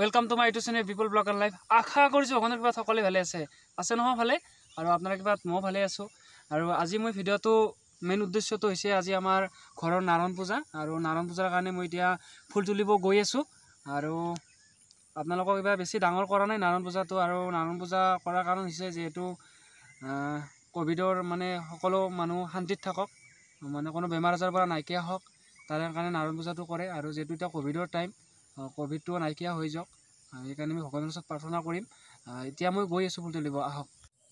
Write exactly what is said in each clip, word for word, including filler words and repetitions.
Welcome to my YouTube channel people blog and life. आशा करिছোঁ আপোনাৰ কিবা সকলে ভালে আছে আছে নহয় ভালে আৰু আপোনাৰ কিবা মই ভালে আছো। আৰু আজি মই ভিডিওটো মেইন উদ্দেশ্যটো হৈছে আজি আমাৰ ঘৰৰ নাৰায়ণ পূজা আৰু নাৰায়ণ পূজাৰ কাৰণে মই এতিয়া ফুল তুলিব গৈ আছো। আৰু আপোনালোকক কিবা বেছি ডাঙৰ কৰা নাই নাৰায়ণ পূজাটো। আৰু নাৰায়ণ পূজা কৰাৰ কাৰণ হৈছে যেহেতু কোভিডৰ মানে সকলো মানুহ শান্তিত থাকক, মানে কোনো বেমাৰ আজাৰৰ পৰা নাইকিয়া হওক, তাৰ কাৰণে নাৰায়ণ পূজাটো কৰে। আৰু যেহেতু এটা কোভিডৰ টাইম, কোভিডটো নাইকিয়া হৈ যাওক, সেইকাৰণে আমি ভগৱানৰ ওচৰত প্ৰাৰ্থনা কৰিম। এতিয়া মই গৈ আছোঁ ফুল তুলিব, আহক।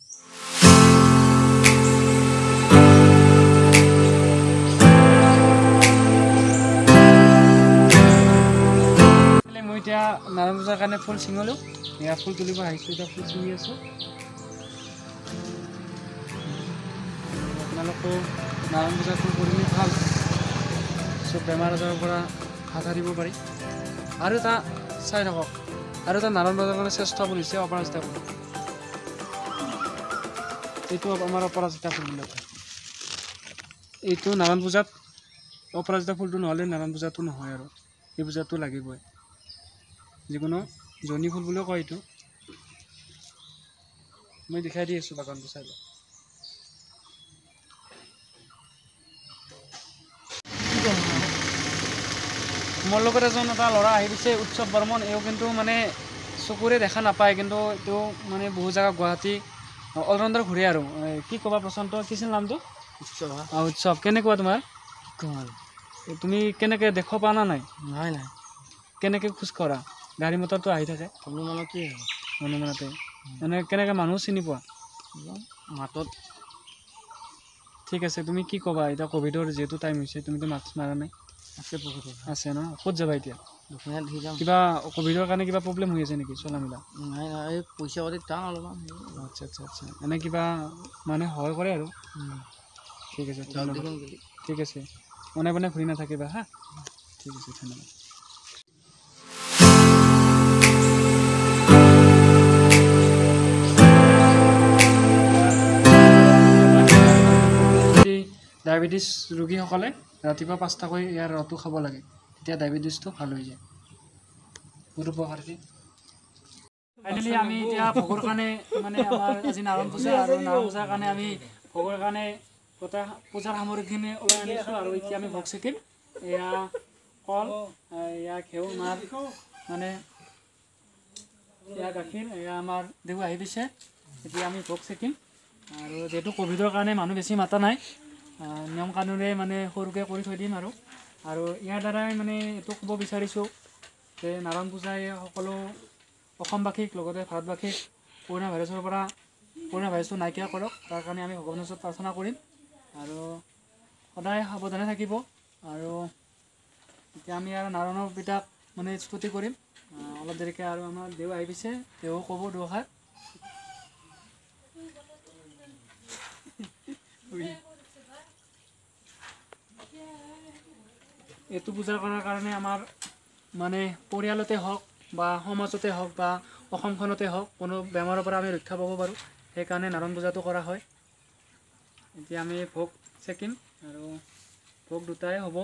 মই এতিয়া নাৰায়ণ পূজাৰ কাৰণে ফুল ছিঙিলোঁ, এয়া ফুল তুলিব আহিছোঁ, এতিয়া ফুল ছিঙি আছোঁ। আপোনালোকেও নাৰায়ণ পূজা ফুল কৰিলে ভাল, চব বেমাৰ আজাৰৰ পৰা হাত সাৰিব পাৰি। আৰু এটা চাই থাকক, আৰু এটা নাৰায়ণ পূজাৰ কাৰণে শ্ৰেষ্ঠ ফুল হৈছে অপৰাজিতা ফুল। এইটো আমাৰ অপৰাজিতা ফুল বুলি কয়। এইটো নাৰায়ণ পূজাত অপৰাজিতা ফুলটো নহ'লে নাৰায়ণ পূজাটো নহয়, আৰু এই পূজাটো লাগিবই। যিকোনো জনি ফুল বুলিও কয় এইটো। মই দেখাই দি আছোঁ বাগানটো, চাই লওক। মোৰ লগত এজন এটা ল'ৰা আহি দিছে, উৎসৱ বৰ্মন। এও কিন্তু মানে চকুৰে দেখা নাপায়, কিন্তু এইটো মানে বহু জেগা গুৱাহাটী অলৰাউণ্ডাৰ ঘূৰে। আৰু কি ক'বা প্ৰশান্ত, কি আছিল নামটো? উৎসৱ। অঁ উৎসৱ। কেনেকুৱা তোমাৰ? তুমি কেনেকৈ দেখ পা না নাই? নাই নাই। কেনেকৈ খোজ কৰা? গাড়ী মটৰটো আহি থাকে অনুমানত। কি অনুমানতে মানে কেনেকৈ মানুহ চিনি পোৱা? মাতত। ঠিক আছে, তুমি কি ক'বা এতিয়া? কোভিডৰ যিহেতু টাইম হৈছে, তুমিতো মাস্ক মাৰা নাই। আছে বহুত আছে ন? ক'ত যাবা এতিয়া? কিবা কোভিডৰ কাৰণে কিবা প্ৰব্লেম হৈ আছে নেকি চলা মিলা? নাই নাই, এই পইচা পাতি টান অলপমান। আচ্ছা আচ্ছা আচ্ছা, এনে কিবা মানে সহায় কৰে আৰু। ঠিক আছে ঠিক আছে, মনে মনে ঘূৰি নাথাকিবা হা। ঠিক আছে, ধন্যবাদ। ডায়েবেটিছ ৰোগীসকলে ৰাতিপুৱা পাঁচটাকৈ ইয়াৰ ৰসটো খাব লাগে, তেতিয়া ডায়েবেটিছটো ভাল হৈ যায়। বহুত উপকাৰ। ফাইনেলি আমি এতিয়া ভোগৰ কাৰণে মানে আমাৰ আজি নাৰায়ণ পূজা, আৰু নাৰায়ণ পূজাৰ কাৰণে আমি ভোগৰ কাৰণে গোটেই পূজাৰ সামগ্ৰীখিনি ওলাই আনিছোঁ। আৰু এতিয়া আমি ভোগ চেকিম। এয়া কল, এয়া ঘেউ, মাৰ মানে এয়া গাখীৰ, এয়া আমাৰ দেউ আহি দিছে। এতিয়া আমি ভোগ চেকিম। আৰু যিহেতু কোভিডৰ কাৰণে মানুহ বেছি মাতা নাই, নিয়ম কানুনে মানে সৰুকৈ কৰি থৈ দিম। আৰু আৰু ইয়াৰ দ্বাৰাই মানে এইটো ক'ব বিচাৰিছোঁ যে নাৰায়ণ পূজাই সকলো অসমবাসীক লগতে ভাৰতবাসীক কৰোণা ভাইৰাছৰ পৰা কৰোণা ভাইৰাছটো নাইকিয়া কৰক, তাৰ কাৰণে আমি ভগৱানৰ ওচৰত প্ৰাৰ্থনা কৰিম। আৰু সদায় সাৱধানে থাকিব। আৰু এতিয়া আমি আৰু নাৰায়ণৰ পিতাক মানে স্তুতি কৰিম অলপ দেৰিকৈ। আৰু আমাৰ দেউ আহি পিছে, তেওঁ ক'ব দুষাৰ। এইটো পূজা কৰাৰ কাৰণে আমাৰ মানে পৰিয়ালতে হওক বা সমাজতে হওক বা অসমখনতে হওক কোনো বেমাৰৰ পৰা আমি ৰক্ষা পাব পাৰোঁ, সেইকাৰণে নাৰায়ণ পূজাটো কৰা হয়। এতিয়া আমি ভোগ চেকিম, আৰু ভোগ দুটাই হ'ব।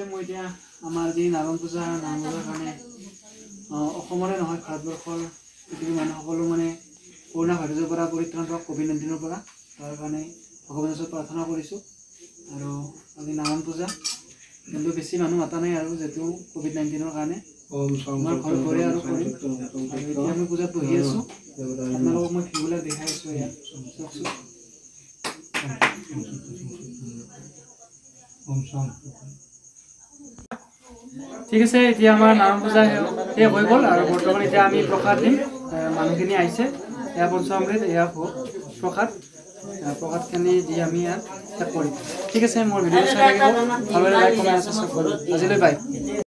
আছে মই এতিয়া আমাৰ যি নাৰায়ণ পূজা নাম পূজাৰ কাৰণে অসমৰে নহয় ভাৰতবৰ্ষৰ পৃথিৱীৰ মানুহ সকলো মানে কৰোণা ভাইৰাছৰ পৰা পৰিত্ৰাণ পাওক কোভিড নাইণ্টিনৰ পৰা তাৰ কাৰণে ভগৱানৰ ওচৰত প্ৰাৰ্থনা কৰিছোঁ। আৰু আজি নাৰায়ণ পূজা কিন্তু বেছি মানুহ মাতা নাই আৰু যিহেতু কোভিড নাইণ্টিনৰ কাৰণে আমাৰ ঘৰে ঘৰে আৰু কৰিম। আৰু এতিয়া আমি পূজাত বহি আছোঁ, আপোনালোকক মই ভিডিঅ'বিলাক দেখাই আছোঁ। ইয়াত চাওকচোন। ঠিক আছে, এতিয়া আমাৰ নাৰায়ণ পূজা শেষ হৈ গ'ল আৰু বৰ্তমান এতিয়া আমি প্ৰসাদ দিম। মানুহখিনি আহিছে, এয়া পঞ্চামৃত, এয়া প্ৰসাদ প্ৰসাদখিনি দি আমি ইয়াত শেষ কৰিম। ঠিক আছে, মোৰ ভিডিঅ'টো চাই থাকিব, ভালদৰে লাইক কমেণ্ট ছাবস্ক্ৰাইব কৰিব। আজিলৈ বাই।